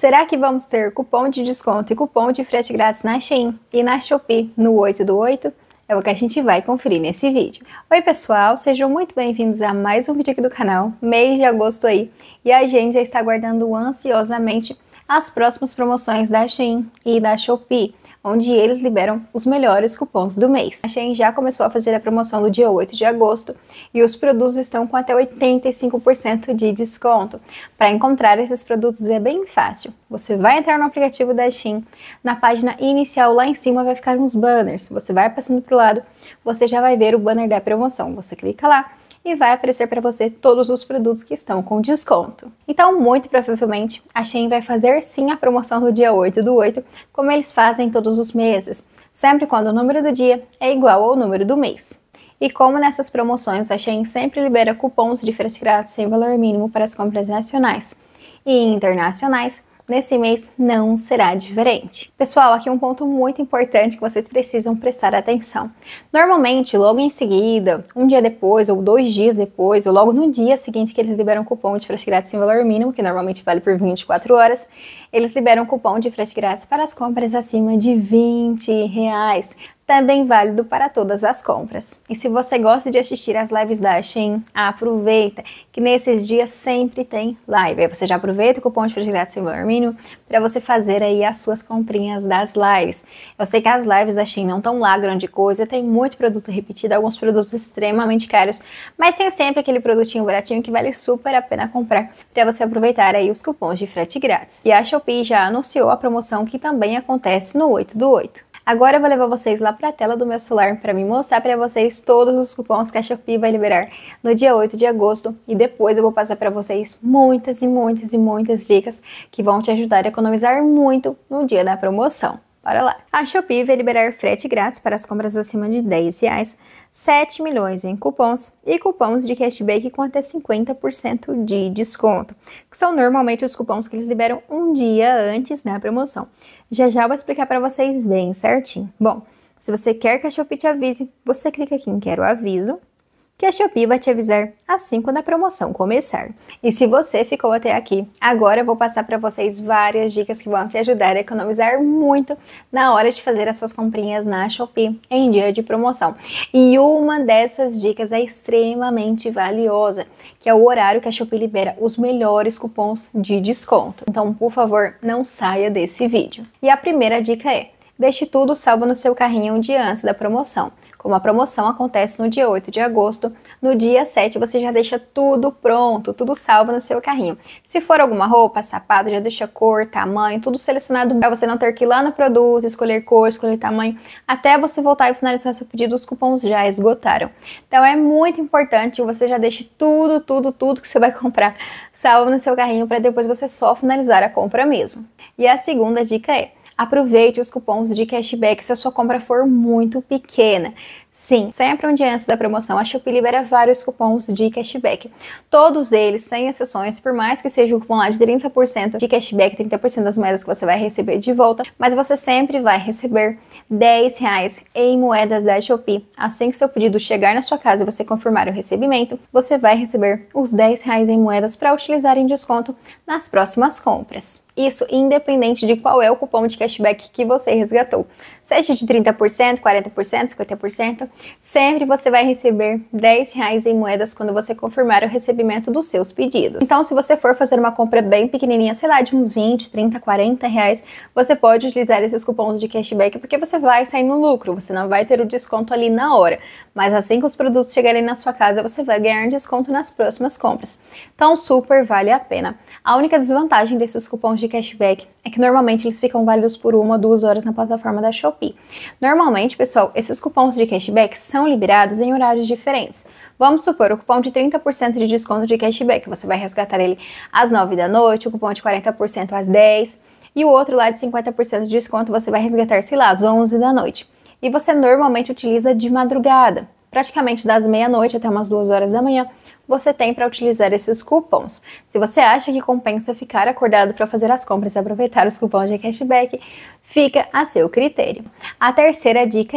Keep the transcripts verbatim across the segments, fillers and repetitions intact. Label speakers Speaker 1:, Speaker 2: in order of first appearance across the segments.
Speaker 1: Será que vamos ter cupom de desconto e cupom de frete grátis na Shein e na Shopee no oito do oito? É o que a gente vai conferir nesse vídeo. Oi pessoal, sejam muito bem-vindos a mais um vídeo aqui do canal, mês de agosto aí, e a gente já está aguardando ansiosamente as próximas promoções da Shein e da Shopee, onde eles liberam os melhores cupons do mês. A Shein já começou a fazer a promoção do dia oito de agosto e os produtos estão com até oitenta e cinco por cento de desconto. Para encontrar esses produtos é bem fácil. Você vai entrar no aplicativo da Shein, na página inicial lá em cima vai ficar uns banners. Você vai passando para o lado, você já vai ver o banner da promoção. Você clica lá e vai aparecer para você todos os produtos que estão com desconto. Então, muito provavelmente, a Shein vai fazer sim a promoção do dia oito do oito, como eles fazem todos os meses, sempre quando o número do dia é igual ao número do mês. E como nessas promoções a Shein sempre libera cupons de frete grátis sem valor mínimo para as compras nacionais e internacionais, nesse mês não será diferente. Pessoal, aqui um ponto muito importante que vocês precisam prestar atenção. Normalmente, logo em seguida, um dia depois ou dois dias depois, ou logo no dia seguinte que eles liberam cupom de frete grátis sem valor mínimo, que normalmente vale por vinte e quatro horas, eles liberam cupom de frete grátis para as compras acima de vinte reais. Também válido para todas as compras. E se você gosta de assistir as lives da Shein, aproveita que nesses dias sempre tem live. Aí você já aproveita o cupom de frete grátis sem valor mínimo para você fazer aí as suas comprinhas das lives. Eu sei que as lives da Shein não estão lá grande coisa, tem muito produto repetido, alguns produtos extremamente caros, mas tem sempre aquele produtinho baratinho que vale super a pena comprar para você aproveitar aí os cupons de frete grátis. E a Shopee já anunciou a promoção que também acontece no oito do oito. Agora eu vou levar vocês lá para a tela do meu celular para me mostrar para vocês todos os cupons que a Shopee vai liberar no dia oito de agosto e depois eu vou passar para vocês muitas e muitas e muitas dicas que vão te ajudar a economizar muito no dia da promoção. Bora lá! A Shopee vai liberar frete grátis para as compras acima de dez reais, sete milhões em cupons e cupons de cashback com até cinquenta por cento de desconto, que são normalmente os cupons que eles liberam um dia antes da promoção. Já já vou explicar para vocês bem certinho. Bom, se você quer que a Shopee te avise, você clica aqui em Quero Aviso, que a Shopee vai te avisar assim quando a promoção começar. E se você ficou até aqui, agora eu vou passar para vocês várias dicas que vão te ajudar a economizar muito na hora de fazer as suas comprinhas na Shopee em dia de promoção. E uma dessas dicas é extremamente valiosa, que é o horário que a Shopee libera os melhores cupons de desconto. Então, por favor, não saia desse vídeo. E a primeira dica é: deixe tudo salvo no seu carrinho um dia antes da promoção. Como a promoção acontece no dia oito de agosto, no dia sete você já deixa tudo pronto, tudo salvo no seu carrinho. Se for alguma roupa, sapato, já deixa cor, tamanho, tudo selecionado para você não ter que ir lá no produto, escolher cor, escolher tamanho, até você voltar e finalizar seu pedido, os cupons já esgotaram. Então é muito importante que você já deixe tudo, tudo, tudo que você vai comprar salvo no seu carrinho para depois você só finalizar a compra mesmo. E a segunda dica é: aproveite os cupons de cashback se a sua compra for muito pequena. Sim, sempre um dia antes da promoção, a Shopee libera vários cupons de cashback. Todos eles, sem exceções, por mais que seja o cupom lá de trinta por cento de cashback, trinta por cento das moedas que você vai receber de volta, mas você sempre vai receber dez reais em moedas da Shopee. Assim que seu pedido chegar na sua casa e você confirmar o recebimento, você vai receber os dez reais em moedas para utilizar em desconto nas próximas compras. Isso independente de qual é o cupom de cashback que você resgatou. Seja de trinta por cento, quarenta por cento, cinquenta por cento, sempre você vai receber dez reais em moedas quando você confirmar o recebimento dos seus pedidos. Então, se você for fazer uma compra bem pequenininha, sei lá, de uns vinte, trinta, quarenta reais, você pode utilizar esses cupons de cashback porque você vai sair no lucro, você não vai ter o desconto ali na hora. Mas assim que os produtos chegarem na sua casa, você vai ganhar desconto nas próximas compras. Então, super vale a pena. A única desvantagem desses cupons de cashback é que normalmente eles ficam válidos por uma ou duas horas na plataforma da Shopee. Normalmente, pessoal, esses cupons de cashback são liberados em horários diferentes. Vamos supor, o cupom de trinta por cento de desconto de cashback, você vai resgatar ele às nove da noite, o cupom de quarenta por cento às dez, e o outro lá de cinquenta por cento de desconto você vai resgatar, sei lá, às onze da noite. E você normalmente utiliza de madrugada, praticamente das meia-noite até umas duas horas da manhã, você tem para utilizar esses cupons. Se você acha que compensa ficar acordado para fazer as compras e aproveitar os cupons de cashback, fica a seu critério. A terceira dica é: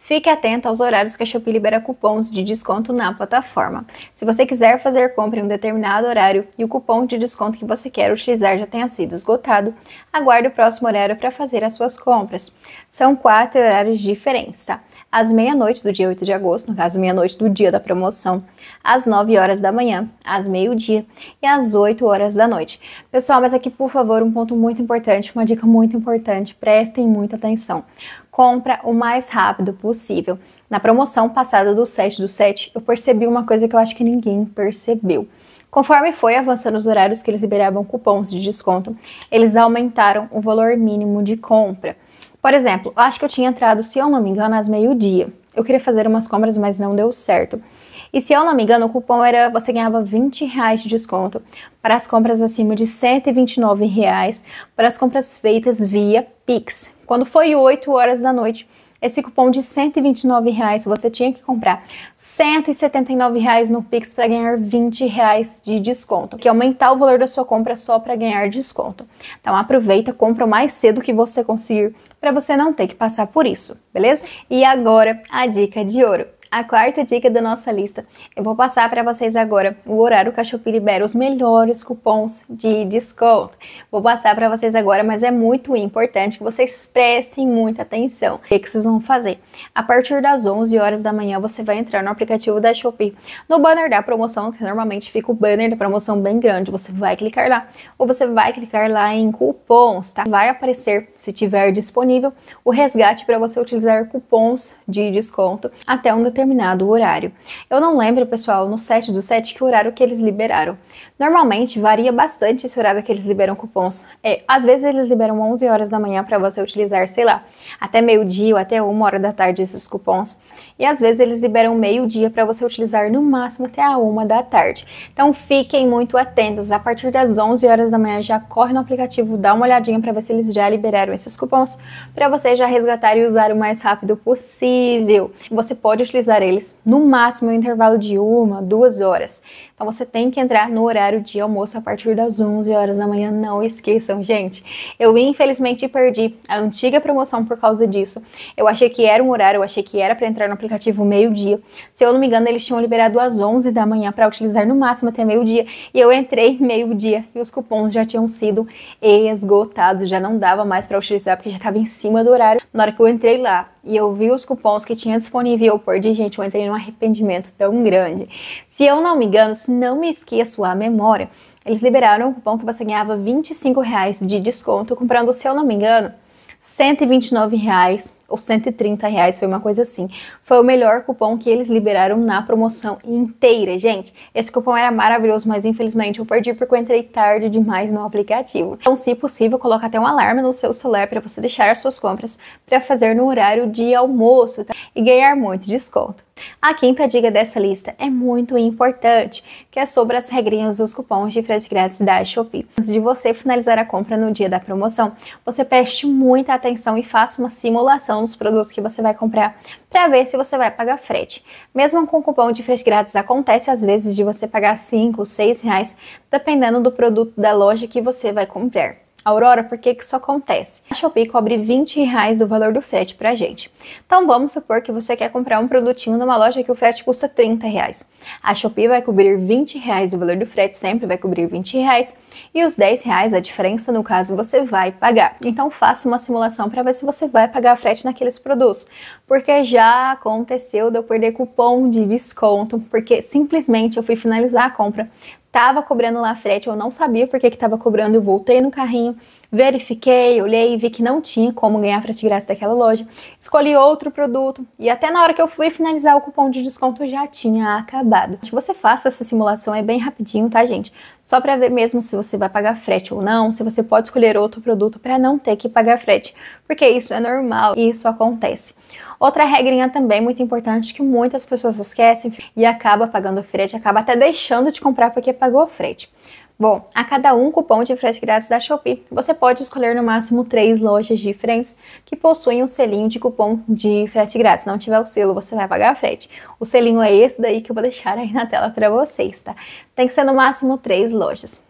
Speaker 1: Fique atento aos horários que a Shopee libera cupons de desconto na plataforma. Se você quiser fazer compra em um determinado horário e o cupom de desconto que você quer utilizar já tenha sido esgotado, aguarde o próximo horário para fazer as suas compras. São quatro horários diferentes, tá? Às meia-noite do dia oito de agosto, no caso meia-noite do dia da promoção, às nove horas da manhã, às meio-dia e às oito horas da noite. Pessoal, mas aqui, por favor, um ponto muito importante, uma dica muito importante, prestem muita atenção. Compra o mais rápido possível. Na promoção passada do sete do sete, eu percebi uma coisa que eu acho que ninguém percebeu. Conforme foi avançando os horários que eles liberavam cupons de desconto, eles aumentaram o valor mínimo de compra. Por exemplo, eu acho que eu tinha entrado, se eu não me engano, às meio-dia. Eu queria fazer umas compras, mas não deu certo. E se eu não me engano, o cupom era, você ganhava vinte reais de desconto para as compras acima de cento e vinte e nove reais, para as compras feitas via Pix. Quando foi oito horas da noite, esse cupom de cento e vinte e nove reais, você tinha que comprar cento e setenta e nove reais no Pix para ganhar vinte reais de desconto, que é aumentar o valor da sua compra só para ganhar desconto. Então aproveita, compra o mais cedo que você conseguir, para você não ter que passar por isso, beleza? E agora a dica de ouro. A quarta dica da nossa lista, eu vou passar para vocês agora o horário que a Shopee libera os melhores cupons de desconto. Vou passar para vocês agora, mas é muito importante que vocês prestem muita atenção. O que, que vocês vão fazer? A partir das onze horas da manhã, você vai entrar no aplicativo da Shopee, no banner da promoção, que normalmente fica o banner da promoção bem grande, você vai clicar lá, ou você vai clicar lá em cupons, tá? Vai aparecer, se tiver disponível, o resgate para você utilizar cupons de desconto até um determinado horário. Eu não lembro, pessoal, no sete do sete que horário que eles liberaram. Normalmente varia bastante esse horário que eles liberam cupons. É, às vezes eles liberam onze horas da manhã para você utilizar, sei lá, até meio-dia ou até uma hora da tarde esses cupons. E às vezes eles liberam meio-dia para você utilizar no máximo até a uma da tarde. Então fiquem muito atentos. A partir das onze horas da manhã já corre no aplicativo, dá uma olhadinha para ver se eles já liberaram esses cupons para você já resgatar e usar o mais rápido possível. Você pode utilizar eles no máximo no intervalo de uma, duas horas. Então você tem que entrar no horário de almoço a partir das onze horas da manhã, não esqueçam, gente. Eu infelizmente perdi a antiga promoção por causa disso. Eu achei que era um horário, eu achei que era para entrar no aplicativo meio-dia. Se eu não me engano, eles tinham liberado às onze da manhã para utilizar no máximo até meio-dia. E eu entrei meio-dia e os cupons já tinham sido esgotados, já não dava mais para utilizar porque já estava em cima do horário. Na hora que eu entrei lá e eu vi os cupons que tinha disponível, eu perdi, gente, eu entrei num arrependimento tão grande. Se eu não me engano, se não me esqueço a memória, eles liberaram um cupom que você ganhava vinte e cinco reais de desconto, comprando, se eu não me engano, cento e vinte e nove reais ou cento e trinta reais, foi uma coisa assim. Foi o melhor cupom que eles liberaram na promoção inteira, gente. Esse cupom era maravilhoso, mas infelizmente eu perdi porque eu entrei tarde demais no aplicativo. Então, se possível, coloca até um alarme no seu celular para você deixar as suas compras para fazer no horário de almoço, tá? E ganhar muito desconto. A quinta dica dessa lista é muito importante, que é sobre as regrinhas dos cupons de frete grátis da Shopee. Antes de você finalizar a compra no dia da promoção, você preste muita atenção e faça uma simulação dos produtos que você vai comprar para ver se você vai pagar frete. Mesmo com o cupom de frete grátis, acontece às vezes de você pagar cinco, seis reais, dependendo do produto da loja que você vai comprar. Aurora, por que que isso acontece? A Shopee cobre vinte reais do valor do frete pra gente. Então vamos supor que você quer comprar um produtinho numa loja que o frete custa trinta reais. A Shopee vai cobrir vinte reais do valor do frete, sempre vai cobrir vinte reais, e os dez reais, a diferença no caso, você vai pagar. Então faça uma simulação para ver se você vai pagar frete naqueles produtos, porque já aconteceu de eu perder cupom de desconto, porque simplesmente eu fui finalizar a compra, tava cobrando lá frete, eu não sabia por que que tava cobrando, eu voltei no carrinho, verifiquei, olhei e vi que não tinha como ganhar frete grátis daquela loja, escolhi outro produto e até na hora que eu fui finalizar o cupom de desconto já tinha acabado. Se você faça essa simulação, é bem rapidinho, tá, gente? Só para ver mesmo se você vai pagar frete ou não, se você pode escolher outro produto para não ter que pagar frete, porque isso é normal e isso acontece. Outra regrinha também muito importante que muitas pessoas esquecem e acaba pagando frete, acaba até deixando de comprar porque pagou frete. Bom, a cada um cupom de frete grátis da Shopee, você pode escolher no máximo três lojas diferentes que possuem um selinho de cupom de frete grátis. Se não tiver o selo, você vai pagar frete. O selinho é esse daí que eu vou deixar aí na tela para vocês, tá? Tem que ser no máximo três lojas.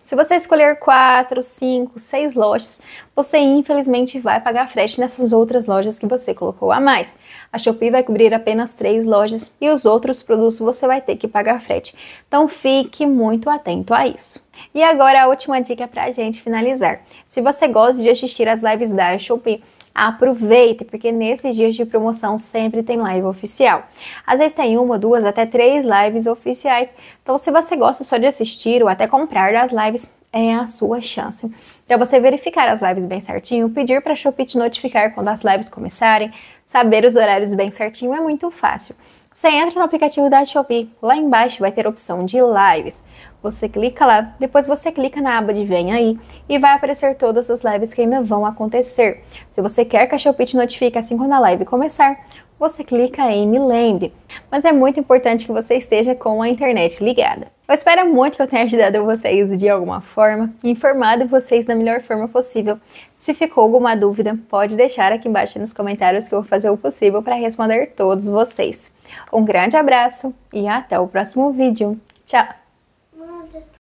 Speaker 1: Se você escolher quatro, cinco, seis lojas, você infelizmente vai pagar frete nessas outras lojas que você colocou a mais. A Shopee vai cobrir apenas três lojas e os outros produtos você vai ter que pagar frete. Então fique muito atento a isso. E agora a última dica para a gente finalizar. Se você gosta de assistir as lives da Shopee, aproveite, porque nesses dias de promoção sempre tem live oficial. Às vezes tem uma, duas, até três lives oficiais. Então, se você gosta só de assistir ou até comprar das lives, é a sua chance. Para você verificar as lives bem certinho, pedir para a Shopee te notificar quando as lives começarem, saber os horários bem certinho é muito fácil. Você entra no aplicativo da Shopee, lá embaixo vai ter a opção de lives. Você clica lá, depois você clica na aba de Vem Aí e vai aparecer todas as lives que ainda vão acontecer. Se você quer que a Shopee te notifique assim quando a live começar, você clica em Me Lembre. Mas é muito importante que você esteja com a internet ligada. Eu espero muito que eu tenha ajudado vocês de alguma forma, informado vocês da melhor forma possível. Se ficou alguma dúvida, pode deixar aqui embaixo nos comentários que eu vou fazer o possível para responder todos vocês. Um grande abraço e até o próximo vídeo. Tchau!